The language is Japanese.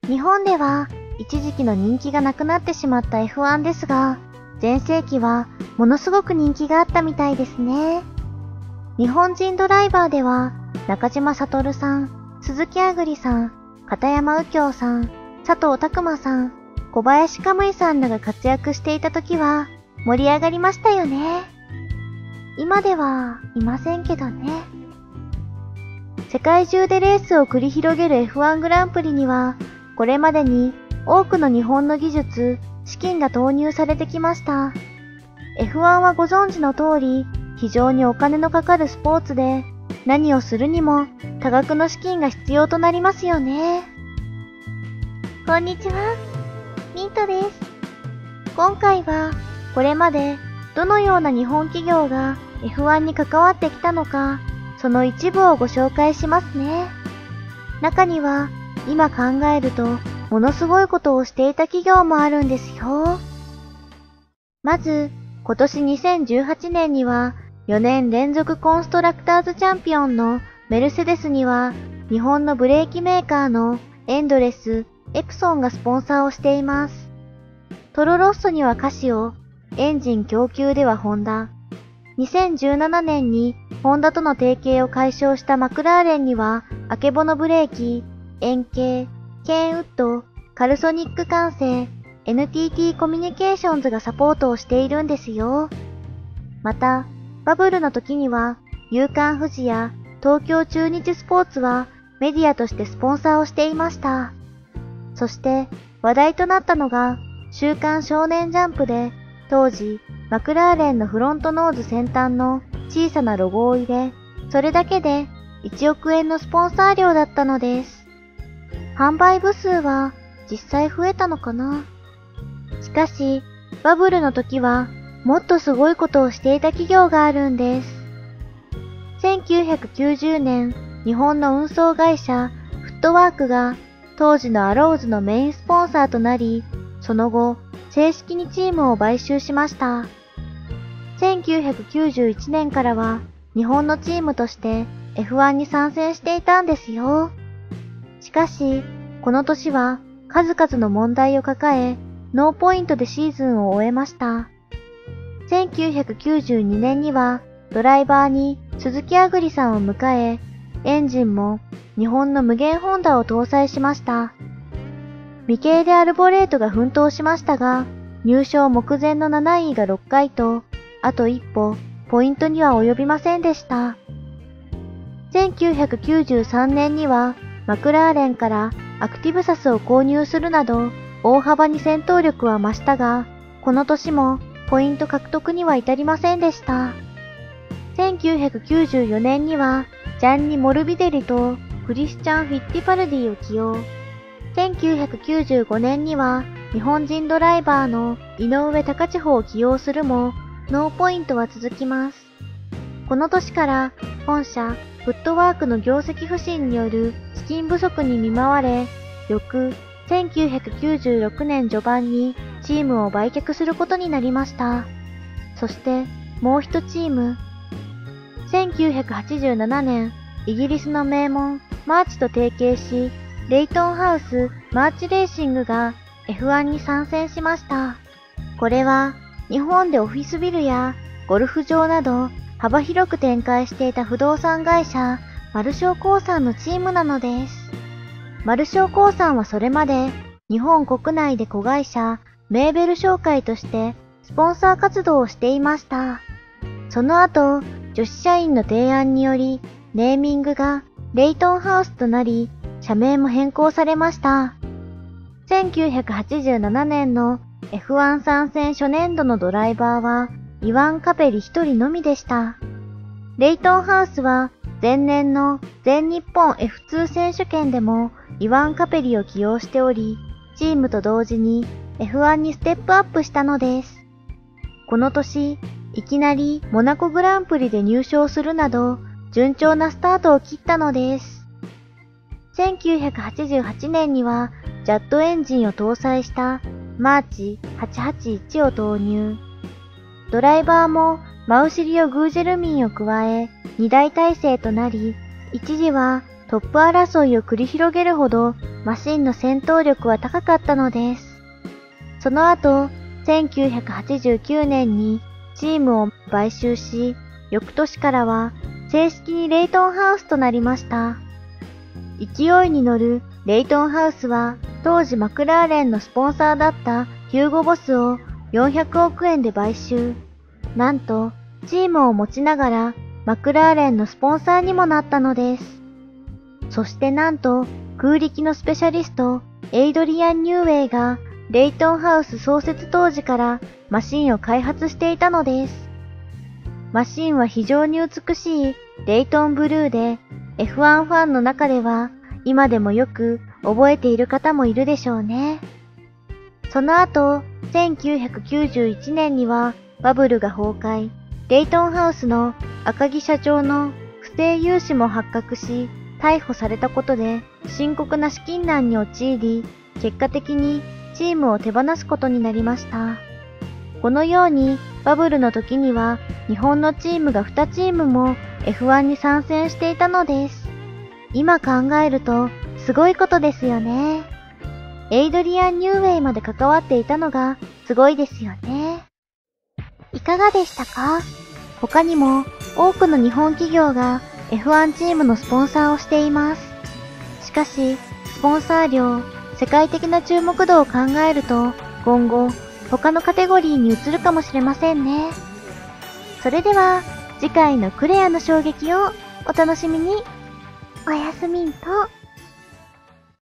日本では一時期の人気がなくなってしまった F1 ですが、全盛期はものすごく人気があったみたいですね。日本人ドライバーでは中島悟さん、鈴木亜久里さん、片山右京さん、佐藤拓磨さん、小林可夢偉さんらが活躍していた時は盛り上がりましたよね。今ではいませんけどね。世界中でレースを繰り広げる F1 グランプリには、これまでに多くの日本の技術、資金が投入されてきました。F1 はご存知の通り、非常にお金のかかるスポーツで、何をするにも多額の資金が必要となりますよね。こんにちは、ミントです。今回は、これまでどのような日本企業が F1 に関わってきたのか、その一部をご紹介しますね。中には、今考えると、ものすごいことをしていた企業もあるんですよ。まず、今年2018年には、4年連続コンストラクターズチャンピオンのメルセデスには、日本のブレーキメーカーのエンドレス、エプソンがスポンサーをしています。トロロッソにはカシオ、エンジン供給ではホンダ。2017年にホンダとの提携を解消したマクラーレンには、アケボノブレーキ、円形、ケーンウッド、カルソニック管制、NTT コミュニケーションズがサポートをしているんですよ。また、バブルの時には、夕刊富士や東京中日スポーツはメディアとしてスポンサーをしていました。そして話題となったのが、週刊少年ジャンプで、当時、マクラーレンのフロントノーズ先端の小さなロゴを入れ、それだけで1億円のスポンサー料だったのです。販売部数は実際増えたのかな？しかし、バブルの時はもっとすごいことをしていた企業があるんです。1990年、日本の運送会社フットワークが当時のアローズのメインスポンサーとなり、その後、正式にチームを買収しました。1991年からは日本のチームとして F1 に参戦していたんですよ。しかし、この年は数々の問題を抱え、ノーポイントでシーズンを終えました。1992年にはドライバーに鈴木亜久里さんを迎え、エンジンも日本の無限ホンダを搭載しました。ミケーレ・アルボレートが奮闘しましたが、入賞目前の7位が6回と、あと一歩、ポイントには及びませんでした。1993年には、マクラーレンからアクティブサスを購入するなど、大幅に戦闘力は増したが、この年もポイント獲得には至りませんでした。1994年には、ジャンニ・モルビデリとクリスチャン・フィッティパルディを起用。1995年には、日本人ドライバーの井上貴千穂を起用するも、ノーポイントは続きます。この年から、本社、フットワークの業績不振による資金不足に見舞われ、翌1996年序盤にチームを売却することになりました。そして、もう一チーム。1987年、イギリスの名門、マーチと提携し、レイトンハウス・マーチレーシングが F1 に参戦しました。これは、日本でオフィスビルやゴルフ場など幅広く展開していた不動産会社、マルショー興産のチームなのです。マルショー興産はそれまで日本国内で子会社、メーベル商会としてスポンサー活動をしていました。その後、女子社員の提案により、ネーミングがレイトンハウスとなり、社名も変更されました。1987年の F1 参戦初年度のドライバーは、イワン・カペリ一人のみでした。レイトンハウスは、前年の全日本 F2 選手権でもイワン・カペリを起用しており、チームと同時に F1 にステップアップしたのです。この年、いきなりモナコグランプリで入賞するなど、順調なスタートを切ったのです。1988年には、ジャットエンジンを搭載したマーチ881を投入。ドライバーもマウシリオ・グージェルミンを加え、2台体制となり、一時はトップ争いを繰り広げるほどマシンの戦闘力は高かったのです。その後、1989年にチームを買収し、翌年からは正式にレイトンハウスとなりました。勢いに乗るレイトンハウスは当時マクラーレンのスポンサーだったヒューゴボスを400億円で買収。なんと、チームを持ちながらマクラーレンのスポンサーにもなったのです。そしてなんと、空力のスペシャリスト、エイドリアン・ニューウェイがレイトンハウス創設当時からマシンを開発していたのです。マシンは非常に美しいレイトンブルーで、F1 ファンの中では今でもよく覚えている方もいるでしょうね。その後、1991年にはバブルが崩壊、レイトンハウスの赤木社長の不正融資も発覚し、逮捕されたことで深刻な資金難に陥り、結果的にチームを手放すことになりました。このようにバブルの時には日本のチームが2チームも F1 に参戦していたのです。今考えるとすごいことですよね。エイドリアン・ニューウェイまで関わっていたのがすごいですよね。いかがでしたか？他にも多くの日本企業が F1 チームのスポンサーをしています。しかし、スポンサー料、世界的な注目度を考えると、今後、他のカテゴリーに移るかもしれませんね。それでは、次回のクレアの衝撃をお楽しみに。おやすみんと。